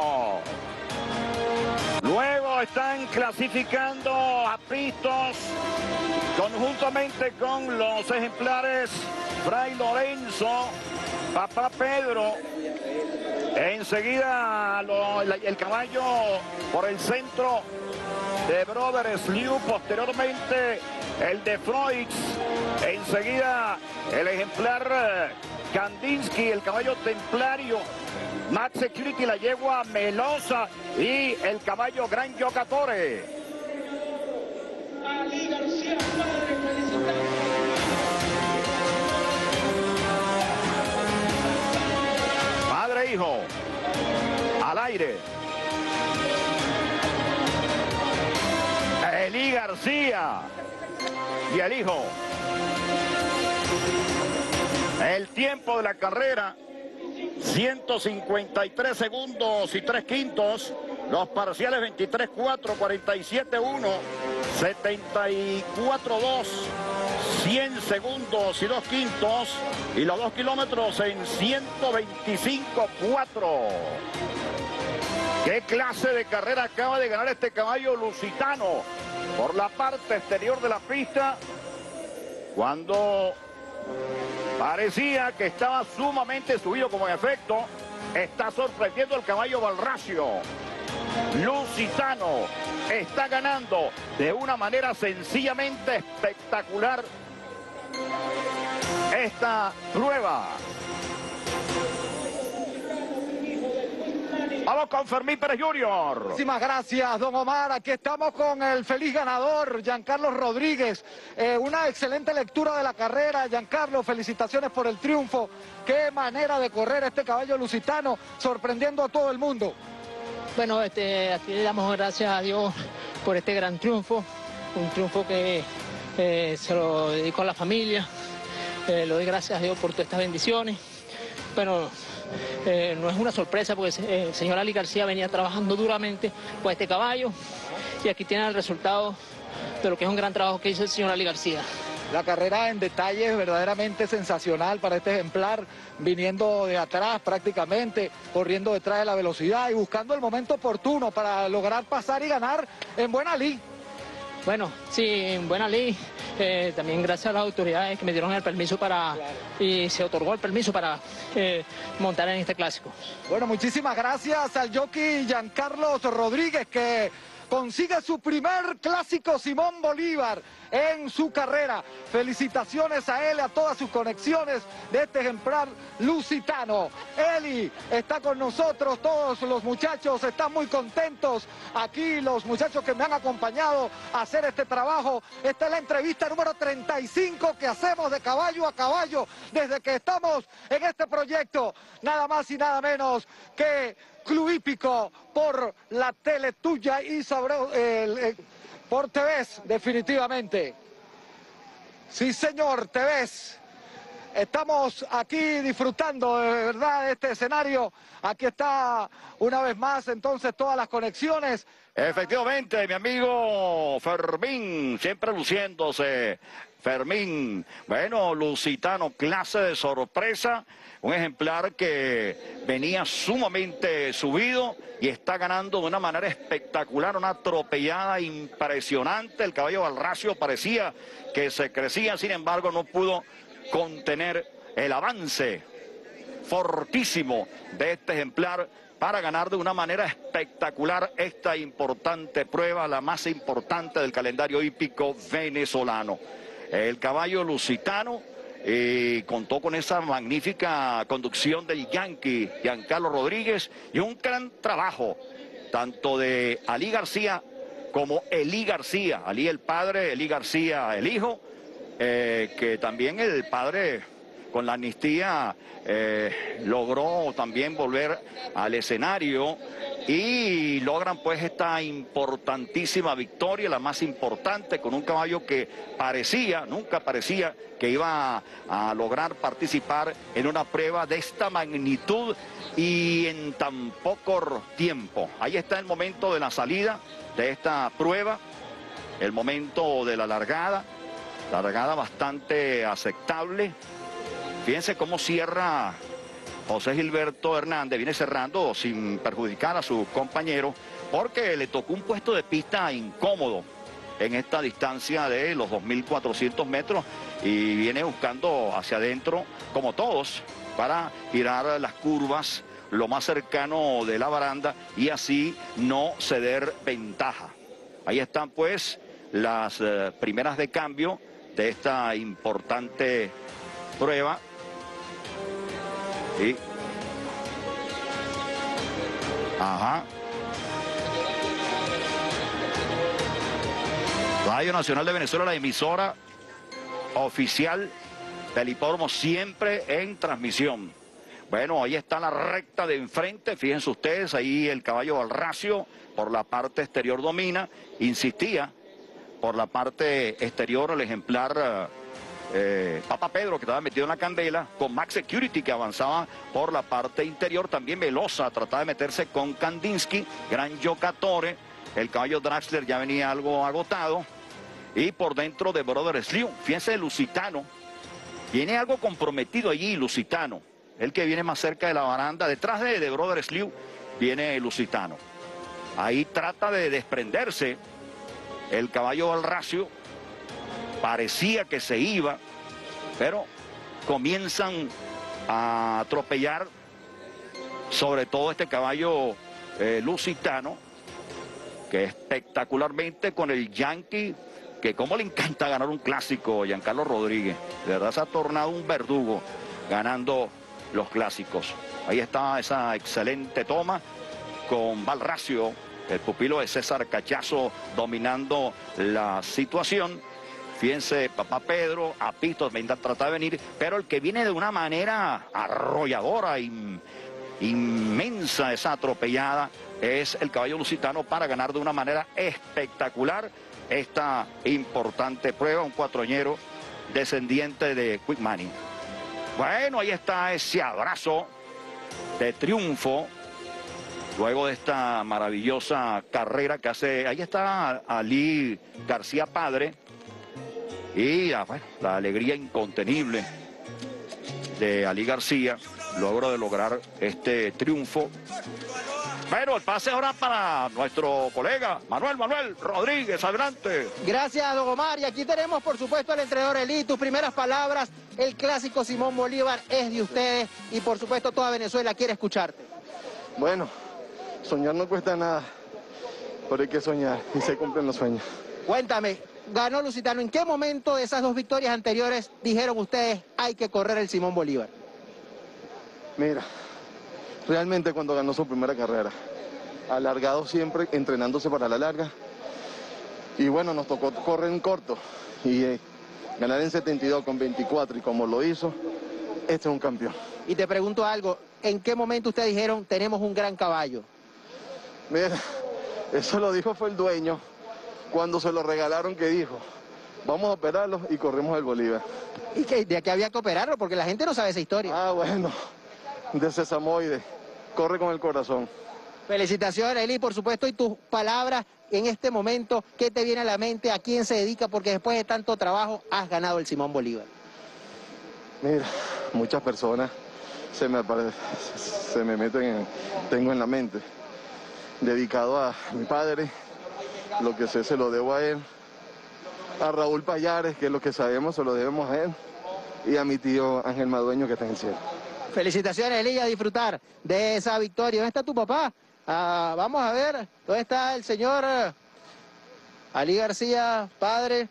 Luego están clasificando a pistos conjuntamente con los ejemplares Fray Lorenzo, Papá Pedro. Enseguida lo, el, el caballo por el centro de Brothers Liu. Posteriormente el de Freud. Enseguida el ejemplar Kandinsky, el caballo Templario. Max Security, la yegua Melosa y el caballo Gran Giocatore. Padre e hijo, al aire. Eli García y el hijo. El tiempo de la carrera. ciento cincuenta y tres segundos y tres quintos, los parciales veintitrés cuatro, cuarenta y siete uno, setenta y cuatro dos, cien segundos y dos quintos y los dos kilómetros en ciento veinticinco cuatro. ¿Qué clase de carrera acaba de ganar este caballo Lusitano por la parte exterior de la pista cuando parecía que estaba sumamente subido, como en efecto está sorprendiendo el caballo Valracio? Lusitano está ganando de una manera sencillamente espectacular esta prueba. Vamos con Fermín Pérez Junior. Muchísimas gracias, don Omar. Aquí estamos con el feliz ganador, Giancarlo Rodríguez. Eh, una excelente lectura de la carrera, Giancarlo. Felicitaciones por el triunfo. Qué manera de correr este caballo lusitano, sorprendiendo a todo el mundo. Bueno, este, aquí le damos gracias a Dios por este gran triunfo. Un triunfo que eh, se lo dedico a la familia. Eh, le doy gracias a Dios por todas estas bendiciones. Bueno, Eh, no es una sorpresa porque eh, el señor Ali García venía trabajando duramente por este caballo y aquí tienen el resultado de lo que es un gran trabajo que hizo el señor Ali García. La carrera en detalle es verdaderamente sensacional para este ejemplar, viniendo de atrás prácticamente, corriendo detrás de la velocidad y buscando el momento oportuno para lograr pasar y ganar en buena ley. Bueno, sí, en buena ley, eh, también gracias a las autoridades que me dieron el permiso para, claro. y se otorgó el permiso para eh, montar en este clásico. Bueno, muchísimas gracias al jockey Giancarlo Rodríguez, que consigue su primer clásico Simón Bolívar en su carrera. Felicitaciones a él, a todas sus conexiones de este ejemplar lusitano. Eli está con nosotros, todos los muchachos están muy contentos. Aquí los muchachos que me han acompañado a hacer este trabajo. Esta es la entrevista número treinta y cinco que hacemos de caballo a caballo desde que estamos en este proyecto. Nada más y nada menos que Club Hípico por la tele tuya y sobre, eh, eh, por T V, definitivamente. Sí, señor, T V. estamos aquí disfrutando de verdad de este escenario. Aquí está una vez más entonces todas las conexiones. Efectivamente, mi amigo Fermín, siempre luciéndose. Fermín, bueno, lusitano, clase de sorpresa, un ejemplar que venía sumamente subido y está ganando de una manera espectacular, una atropellada impresionante. El caballo Valracio parecía que se crecía, sin embargo no pudo contener el avance fortísimo de este ejemplar para ganar de una manera espectacular esta importante prueba, la más importante del calendario hípico venezolano. El caballo lusitano eh, contó con esa magnífica conducción del Yankee, Giancarlo Rodríguez, y un gran trabajo, tanto de Ali García como Elí García. Ali el padre, Elí García el hijo, eh, que también el padre con la amnistía eh, logró también volver al escenario y logran pues esta importantísima victoria, la más importante, con un caballo que parecía, nunca parecía que iba a, a lograr participar en una prueba de esta magnitud y en tan poco tiempo. Ahí está el momento de la salida de esta prueba, el momento de la largada, la largada bastante aceptable. Fíjense cómo cierra José Gilberto Hernández, viene cerrando sin perjudicar a su compañero, porque le tocó un puesto de pista incómodo en esta distancia de los dos mil cuatrocientos metros y viene buscando hacia adentro, como todos, para girar las curvas lo más cercano de la baranda y así no ceder ventaja. Ahí están pues las eh, primeras de cambio de esta importante prueba. Sí. Ajá. Radio Nacional de Venezuela, la emisora oficial del hipódromo, siempre en transmisión. Bueno, ahí está la recta de enfrente, fíjense ustedes, ahí el caballo Valracio por la parte exterior domina, insistía por la parte exterior el ejemplar Eh, Papa Pedro, que estaba metido en la candela, con Max Security, que avanzaba por la parte interior. También Velosa trataba de meterse con Kandinsky, Gran Giocatore, el caballo Draxler ya venía algo agotado, y por dentro de Brother Slew, fíjense el Lusitano, viene algo comprometido allí, Lusitano, el que viene más cerca de la baranda, detrás de, de Brother Slew viene el Lusitano. Ahí trata de desprenderse el caballo Valracio, parecía que se iba, pero comienzan a atropellar sobre todo este caballo eh, lusitano, que espectacularmente con el Yankee, que como le encanta ganar un clásico, Giancarlo Rodríguez, de verdad se ha tornado un verdugo ganando los clásicos. Ahí está esa excelente toma con Valracio, el pupilo de César Cachazo, dominando la situación. Fíjense, Papá Pedro, a pistos, trata de venir, pero el que viene de una manera arrolladora, in, inmensa esa atropellada, es el caballo lusitano para ganar de una manera espectacular esta importante prueba, un cuatroñero descendiente de Quick Money. Bueno, ahí está ese abrazo de triunfo, luego de esta maravillosa carrera que hace, ahí está Ali García padre, y bueno, la alegría incontenible de Ali García, logro de lograr este triunfo. Bueno, el pase ahora para nuestro colega Manuel Manuel Rodríguez, adelante. Gracias, don Omar, y aquí tenemos por supuesto al entrenador Elí, tus primeras palabras. El clásico Simón Bolívar es de ustedes y por supuesto toda Venezuela quiere escucharte. Bueno, soñar no cuesta nada, pero hay que soñar y se cumplen los sueños. Cuéntame, ganó Lusitano, ¿en qué momento de esas dos victorias anteriores dijeron ustedes hay que correr el Simón Bolívar? Mira, realmente cuando ganó su primera carrera, alargado siempre, entrenándose para la larga, y bueno, nos tocó correr en corto, y eh, ganar en setenta y dos con veinticuatro, y como lo hizo, este es un campeón. Y te pregunto algo, ¿en qué momento ustedes dijeron tenemos un gran caballo? Mira, eso lo dijo fue el dueño, cuando se lo regalaron, que dijo, vamos a operarlo y corremos el Bolívar. ¿Y que de qué había que operarlo? Porque la gente no sabe esa historia. Ah, bueno, de sesamoide, corre con el corazón. Felicitaciones, Eli, por supuesto, y tus palabras en este momento, ¿qué te viene a la mente? ¿A quién se dedica? Porque después de tanto trabajo has ganado el Simón Bolívar. Mira, muchas personas se me, apare... se me meten, en... tengo en la mente. Dedicado a mi padre, lo que sé se lo debo a él. A Raúl Payares, que es lo que sabemos se lo debemos a él. Y a mi tío Ángel Madueño, que está en el cielo. Felicitaciones, Eli, a disfrutar de esa victoria. ¿Dónde está tu papá? Ah, vamos a ver, ¿dónde está el señor Ali García, padre?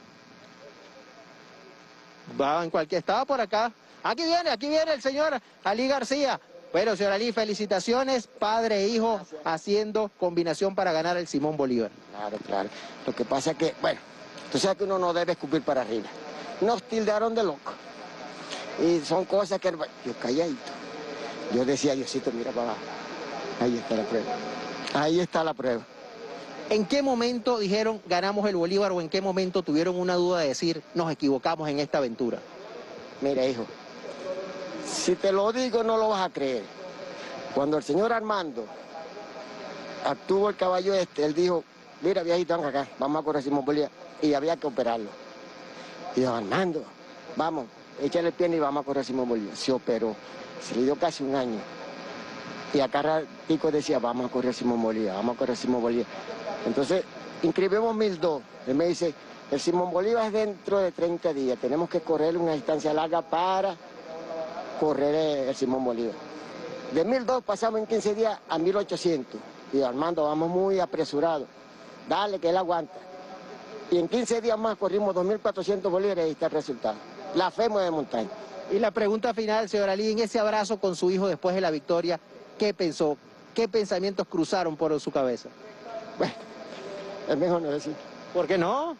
Va en cualquier, estaba por acá. Aquí viene, aquí viene el señor Ali García. Bueno, señor Ali, felicitaciones, padre e hijo, gracias, haciendo combinación para ganar el Simón Bolívar. Claro, claro. Lo que pasa es que, bueno, tú sabes que uno no debe escupir para arriba. Nos tildaron de loco. Y son cosas que... Yo calladito. Yo decía, Diosito, mira para abajo. Ahí está la prueba. Ahí está la prueba. ¿En qué momento dijeron ganamos el Bolívar o en qué momento tuvieron una duda de decir nos equivocamos en esta aventura? Mira, hijo, si te lo digo no lo vas a creer. Cuando el señor Armando actuó el caballo este, él dijo, mira viejito, ven acá, vamos a correr Simón Bolívar. Y había que operarlo. Y yo, Armando, vamos, échale el pie y vamos a correr Simón Bolívar. Se operó, se le dio casi un año. Y acá ratico decía, vamos a correr Simón Bolívar, vamos a correr Simón Bolívar. Entonces, inscribimos mil dos. Él me dice, el Simón Bolívar es dentro de treinta días. Tenemos que correr una distancia larga para correr el Simón Bolívar. De mil dos pasamos en quince días a mil ochocientos. Y Armando, vamos muy apresurados. Dale, que él aguanta. Y en quince días más corrimos dos mil cuatrocientos bolívares y ahí está el resultado. La fe mueve montaña. Y la pregunta final, señor Ali, en ese abrazo con su hijo después de la victoria, ¿qué pensó? ¿Qué pensamientos cruzaron por su cabeza? Bueno, es mejor no decir. ¿Por qué no?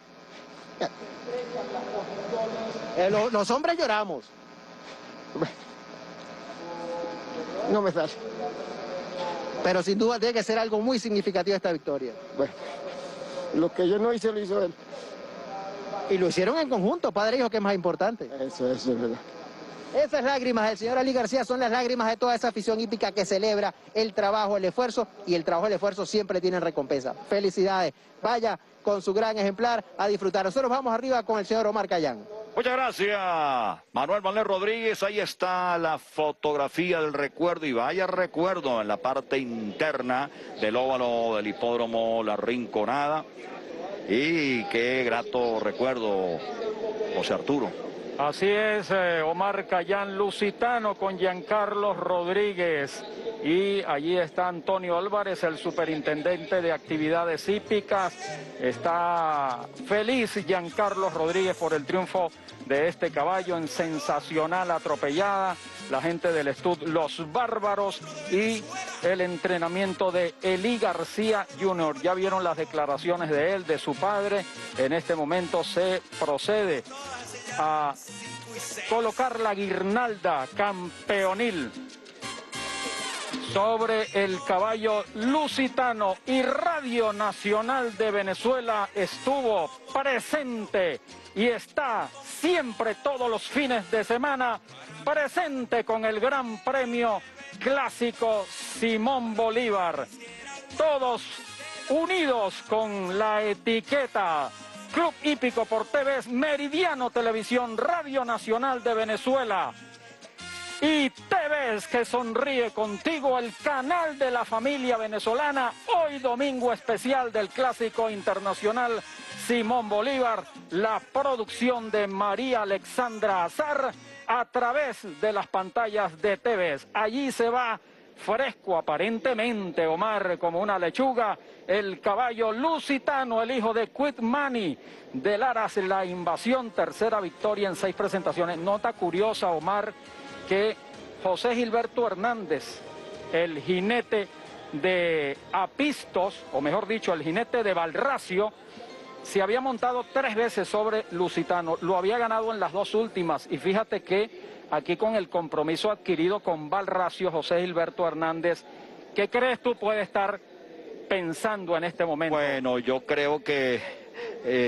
Eh, lo, los hombres lloramos. Bueno, no me sale. Pero sin duda tiene que ser algo muy significativo esta victoria. Bueno, lo que yo no hice lo hizo él. Y lo hicieron en conjunto, padre e hijo, que es más importante. Eso, eso es verdad. Esas lágrimas del señor Ali García son las lágrimas de toda esa afición hípica que celebra el trabajo, el esfuerzo, y el trabajo y el esfuerzo siempre tienen recompensa. Felicidades. Vaya con su gran ejemplar a disfrutar. Nosotros vamos arriba con el señor Omar Cayán. Muchas gracias, Manuel Manuel Rodríguez. Ahí está la fotografía del recuerdo, y vaya recuerdo en la parte interna del óvalo del hipódromo La Rinconada. Y qué grato recuerdo, José Arturo. Así es, eh, Omar Cayán, lusitano con Giancarlo Rodríguez. Y allí está Antonio Álvarez, el superintendente de actividades hípicas. Está feliz Giancarlo Rodríguez por el triunfo de este caballo en sensacional atropellada. La gente del Estud Los Bárbaros y el entrenamiento de Eli García junior Ya vieron las declaraciones de él, de su padre. En este momento se procede a colocar la guirnalda campeonil sobre el caballo lusitano, y Radio Nacional de Venezuela estuvo presente y está siempre todos los fines de semana presente con el Gran Premio Clásico Simón Bolívar. Todos unidos con la etiqueta Club Hípico por T V, Meridiano Televisión, Radio Nacional de Venezuela y T V que sonríe contigo, el canal de la familia venezolana. Hoy domingo especial del Clásico Internacional Simón Bolívar, la producción de María Alexandra Azar a través de las pantallas de T V. Allí se va fresco aparentemente, Omar, como una lechuga, el caballo lusitano, el hijo de Quitmani de Laras, La Invasión, tercera victoria en seis presentaciones. Nota curiosa, Omar, que José Gilberto Hernández, el jinete de Apistos, o mejor dicho, el jinete de Valracio, se había montado tres veces sobre lusitano, lo había ganado en las dos últimas, y fíjate que aquí con el compromiso adquirido con Valracio, José Gilberto Hernández, ¿qué crees tú puede estar pensando en este momento? Bueno, yo creo que eh,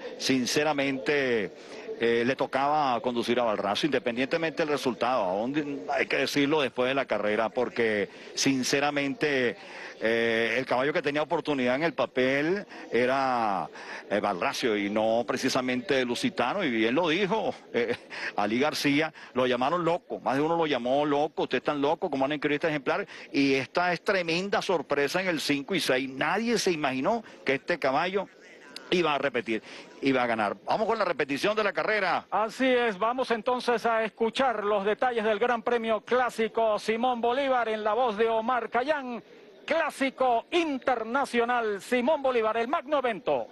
sinceramente eh, le tocaba conducir a Valracio, independientemente del resultado, aún hay que decirlo después de la carrera, porque sinceramente eh, el caballo que tenía oportunidad en el papel era eh, Valracio y no precisamente Lusitano, y bien lo dijo eh, Ali García, lo llamaron loco, más de uno lo llamó loco, usted es tan loco como han increíble este ejemplar, y esta es tremenda sorpresa en el cinco y seis, nadie se imaginó que este caballo iba a repetir, iba a ganar. Vamos con la repetición de la carrera. Así es, vamos entonces a escuchar los detalles del Gran Premio Clásico Simón Bolívar en la voz de Omar Cayán. Clásico Internacional Simón Bolívar, el magno evento.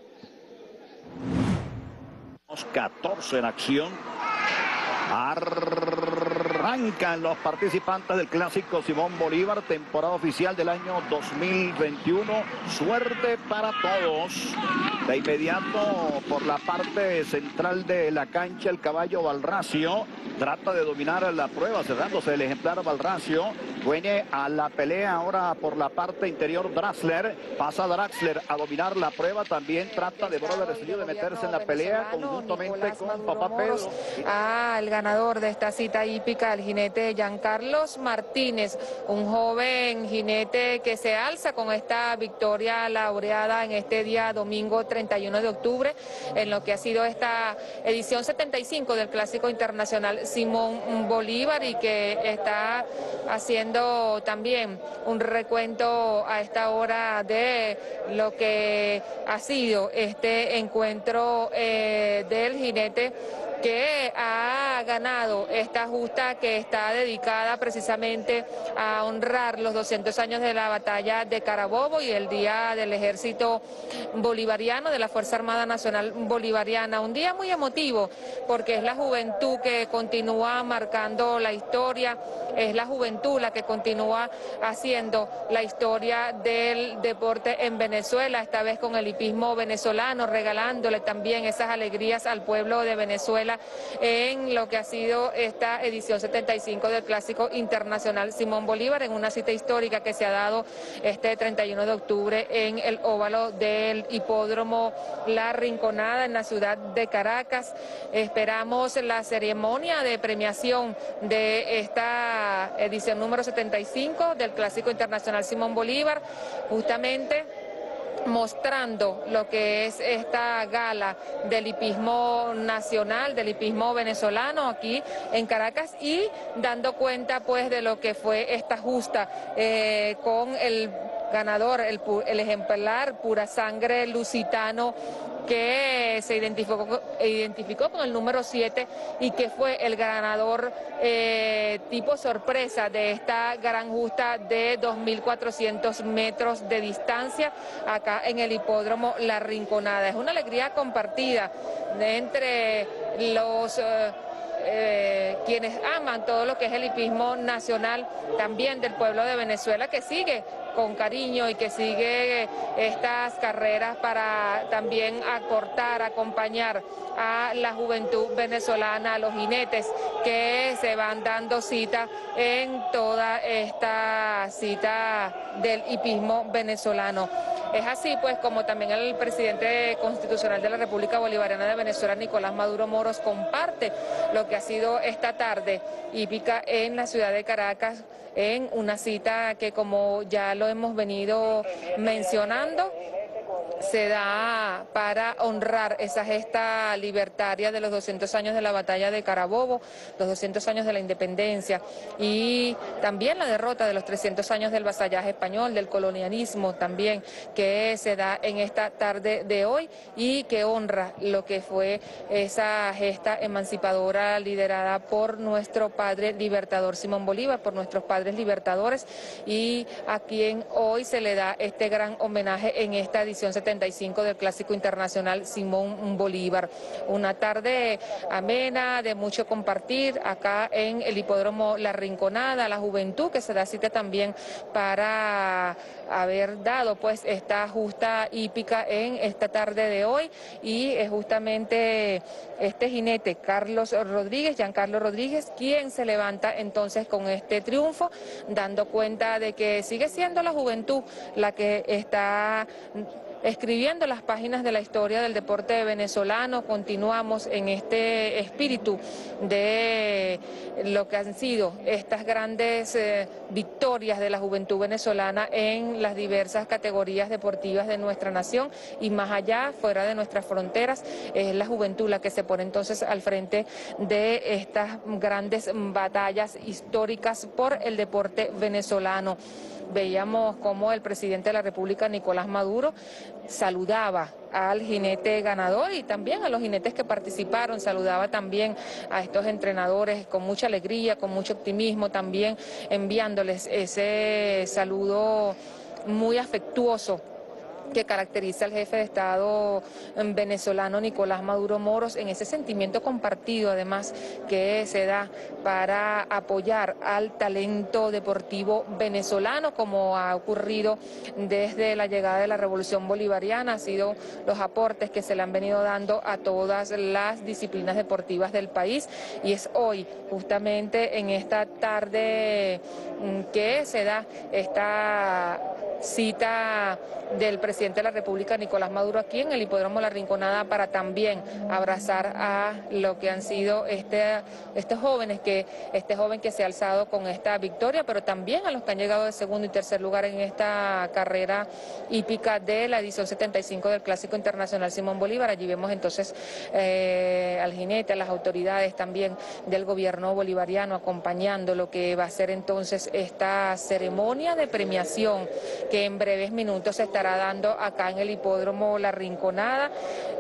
catorce en acción. Arrancan los participantes del Clásico Simón Bolívar, temporada oficial del año dos mil veintiuno. Suerte para todos. De inmediato, por la parte central de la cancha, el caballo Valracio trata de dominar la prueba, cerrándose el ejemplar Valracio. Viene a la pelea ahora por la parte interior Draxler. Pasa Draxler a dominar la prueba. También trata de Brother Recibido de meterse en la pelea conjuntamente con Papá Pedro. Ah, el ganador de esta cita hípica, el jinete Giancarlos Martínez, un joven jinete que se alza con esta victoria laureada en este día domingo treinta y uno de octubre, en lo que ha sido esta edición setenta y cinco del Clásico Internacional Simón Bolívar, y que está haciendo también un recuento a esta hora de lo que ha sido este encuentro eh, del jinete que ha ganado esta justa, que está dedicada precisamente a honrar los doscientos años de la batalla de Carabobo y el Día del Ejército Bolivariano, de la Fuerza Armada Nacional Bolivariana. Un día muy emotivo porque es la juventud que continúa marcando la historia, es la juventud la que continúa haciendo la historia del deporte en Venezuela, esta vez con el hipismo venezolano, regalándole también esas alegrías al pueblo de Venezuela en lo que ha sido esta edición setenta y cinco del Clásico Internacional Simón Bolívar, en una cita histórica que se ha dado este treinta y uno de octubre en el óvalo del hipódromo La Rinconada en la ciudad de Caracas. Esperamos la ceremonia de premiación de esta edición número setenta y cinco del Clásico Internacional Simón Bolívar, justamente mostrando lo que es esta gala del hipismo nacional, del hipismo venezolano aquí en Caracas, y dando cuenta pues de lo que fue esta justa eh, con el ganador, el, el ejemplar Pura Sangre Lusitano, que se identificó, identificó con el número siete y que fue el ganador eh, tipo sorpresa de esta gran justa de dos mil cuatrocientos metros de distancia acá en el hipódromo La Rinconada. Es una alegría compartida entre los eh, Eh, quienes aman todo lo que es el hipismo nacional, también del pueblo de Venezuela, que sigue con cariño y que sigue estas carreras para también acortar, acompañar a la juventud venezolana, a los jinetes que se van dando cita en toda esta cita del hipismo venezolano. Es así pues como también el presidente constitucional de la República Bolivariana de Venezuela, Nicolás Maduro Moros, comparte lo que ha sido esta tarde hípica en la ciudad de Caracas, en una cita que, como ya lo hemos venido mencionando, se da para honrar esa gesta libertaria de los doscientos años de la batalla de Carabobo, los doscientos años de la independencia y también la derrota de los trescientos años del vasallaje español, del colonialismo también, que se da en esta tarde de hoy y que honra lo que fue esa gesta emancipadora liderada por nuestro padre libertador Simón Bolívar, por nuestros padres libertadores, y a quien hoy se le da este gran homenaje en esta edición setenta y cinco del Clásico Internacional Simón Bolívar. Una tarde amena, de mucho compartir acá en el hipódromo La Rinconada, la juventud que se da cita también para haber dado pues esta justa hípica en esta tarde de hoy, y es justamente este jinete Carlos Rodríguez, Giancarlo Rodríguez, quien se levanta entonces con este triunfo, dando cuenta de que sigue siendo la juventud la que está escribiendo las páginas de la historia del deporte venezolano. Continuamos en este espíritu de lo que han sido estas grandes eh, victorias de la juventud venezolana en las diversas categorías deportivas de nuestra nación y más allá, fuera de nuestras fronteras, es la juventud la que se pone entonces al frente de estas grandes batallas históricas por el deporte venezolano. Veíamos cómo el presidente de la República, Nicolás Maduro, saludaba al jinete ganador y también a los jinetes que participaron, saludaba también a estos entrenadores con mucha alegría, con mucho optimismo, también enviándoles ese saludo muy afectuoso que caracteriza al jefe de Estado venezolano Nicolás Maduro Moros, en ese sentimiento compartido además que se da para apoyar al talento deportivo venezolano, como ha ocurrido desde la llegada de la Revolución Bolivariana. Han sido los aportes que se le han venido dando a todas las disciplinas deportivas del país y es hoy, justamente en esta tarde, que se da esta cita del presidente de la República, Nicolás Maduro, aquí en el Hipódromo La Rinconada, para también abrazar a lo que han sido este, estos jóvenes, que este joven que se ha alzado con esta victoria, pero también a los que han llegado de segundo y tercer lugar en esta carrera hípica de la edición setenta y cinco del Clásico Internacional Simón Bolívar. Allí vemos entonces eh, al jinete, a las autoridades también del gobierno bolivariano acompañando lo que va a ser entonces esta ceremonia de premiación que en breves minutos se estará dando acá en el Hipódromo La Rinconada,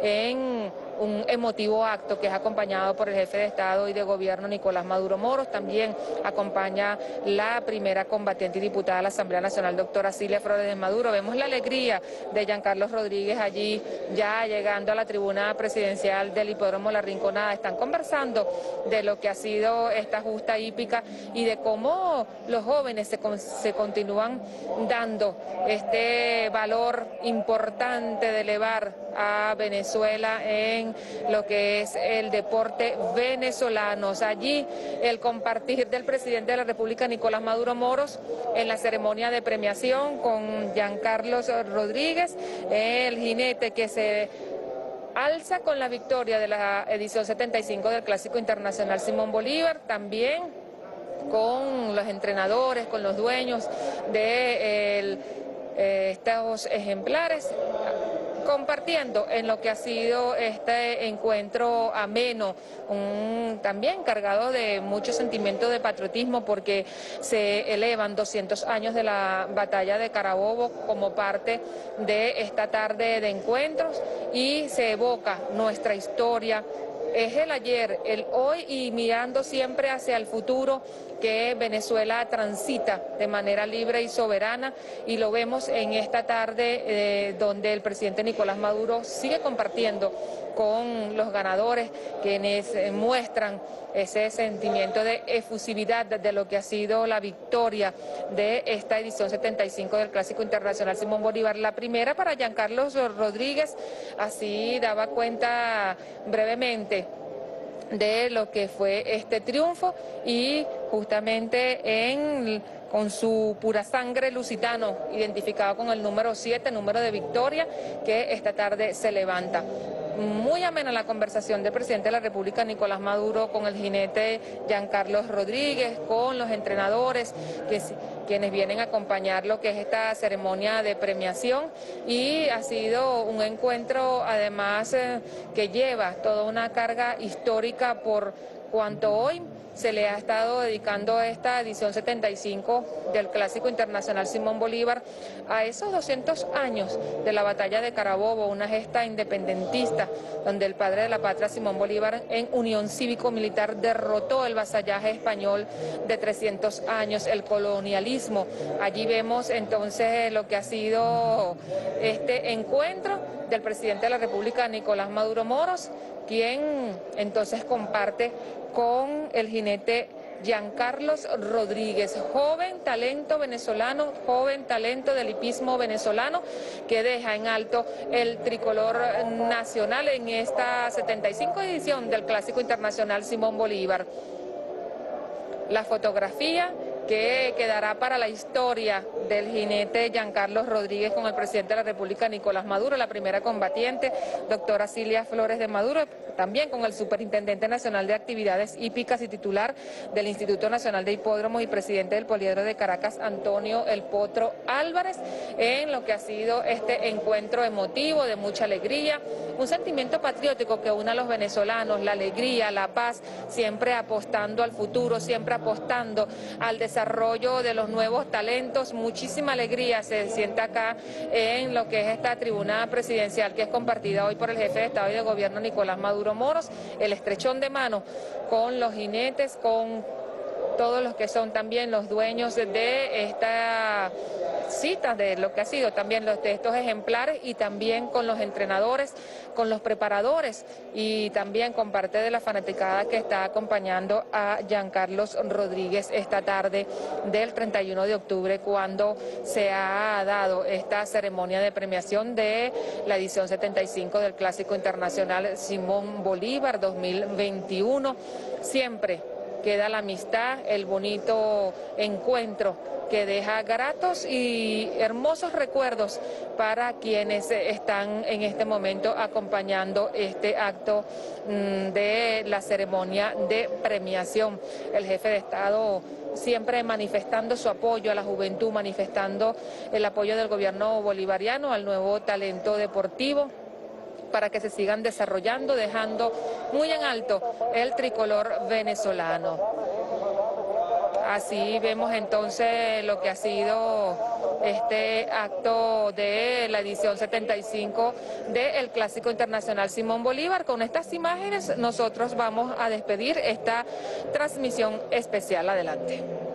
en un emotivo acto que es acompañado por el jefe de Estado y de Gobierno Nicolás Maduro Moros. También acompaña la primera combatiente y diputada de la Asamblea Nacional, doctora Cilia Flores Maduro. Vemos la alegría de Giancarlo Rodríguez allí, ya llegando a la tribuna presidencial del Hipódromo La Rinconada. Están conversando de lo que ha sido esta justa hípica y de cómo los jóvenes se, con, se continúan dando este valor importante de elevar a Venezuela en lo que es el deporte venezolano. Allí el compartir del presidente de la República, Nicolás Maduro Moros, en la ceremonia de premiación con Giancarlo Rodríguez, el jinete que se alza con la victoria de la edición setenta y cinco del Clásico Internacional Simón Bolívar, también con los entrenadores, con los dueños de el, eh, estos ejemplares, compartiendo en lo que ha sido este encuentro ameno, un, también cargado de mucho sentimiento de patriotismo, porque se elevan doscientos años de la batalla de Carabobo como parte de esta tarde de encuentros y se evoca nuestra historia. Es el ayer, el hoy y mirando siempre hacia el futuro que Venezuela transita de manera libre y soberana, y lo vemos en esta tarde eh, donde el presidente Nicolás Maduro sigue compartiendo con los ganadores, quienes eh, muestran ese sentimiento de efusividad de lo que ha sido la victoria de esta edición setenta y cinco del Clásico Internacional Simón Bolívar. La primera para Giancarlo Rodríguez, así daba cuenta brevemente de lo que fue este triunfo y justamente en, con su pura sangre lusitano, identificado con el número siete, número de victoria, que esta tarde se levanta. Muy amena la conversación del presidente de la República, Nicolás Maduro, con el jinete Giancarlo Rodríguez, con los entrenadores, que, quienes vienen a acompañar lo que es esta ceremonia de premiación, y ha sido un encuentro además eh, que lleva toda una carga histórica por cuanto hoy se le ha estado dedicando a esta edición setenta y cinco del Clásico Internacional Simón Bolívar a esos doscientos años de la batalla de Carabobo, una gesta independentista donde el padre de la patria, Simón Bolívar, en unión cívico-militar derrotó el vasallaje español de trescientos años, el colonialismo. Allí vemos entonces lo que ha sido este encuentro del presidente de la República, Nicolás Maduro Moros, quien entonces comparte con el jinete Giancarlo Rodríguez, joven talento venezolano, joven talento del hipismo venezolano, que deja en alto el tricolor nacional en esta setenta y cinco edición del Clásico Internacional Simón Bolívar. La fotografía que quedará para la historia del jinete Giancarlo Rodríguez con el presidente de la República, Nicolás Maduro, la primera combatiente, doctora Cilia Flores de Maduro, también con el Superintendente Nacional de Actividades Hípicas y titular del Instituto Nacional de Hipódromos y presidente del Poliedro de Caracas, Antonio El Potro Álvarez, en lo que ha sido este encuentro emotivo de mucha alegría, un sentimiento patriótico que une a los venezolanos, la alegría, la paz, siempre apostando al futuro, siempre apostando al desarrollo de los nuevos talentos. Muchísima alegría se siente acá en lo que es esta tribuna presidencial que es compartida hoy por el jefe de Estado y de Gobierno, Nicolás Maduro Moros, el estrechón de mano con los jinetes, con todos los que son también los dueños de esta cita, de lo que ha sido también los, de estos ejemplares, y también con los entrenadores, con los preparadores y también con parte de la fanaticada que está acompañando a Giancarlo Rodríguez esta tarde del treinta y uno de octubre, cuando se ha dado esta ceremonia de premiación de la edición setenta y cinco del Clásico Internacional Simón Bolívar dos mil veintiuno. Siempre queda la amistad, el bonito encuentro que deja gratos y hermosos recuerdos para quienes están en este momento acompañando este acto de la ceremonia de premiación. El jefe de Estado siempre manifestando su apoyo a la juventud, manifestando el apoyo del gobierno bolivariano al nuevo talento deportivo, para que se sigan desarrollando, dejando muy en alto el tricolor venezolano. Así vemos entonces lo que ha sido este acto de la edición setenta y cinco del Clásico Internacional Simón Bolívar. Con estas imágenes nosotros vamos a despedir esta transmisión especial. Adelante.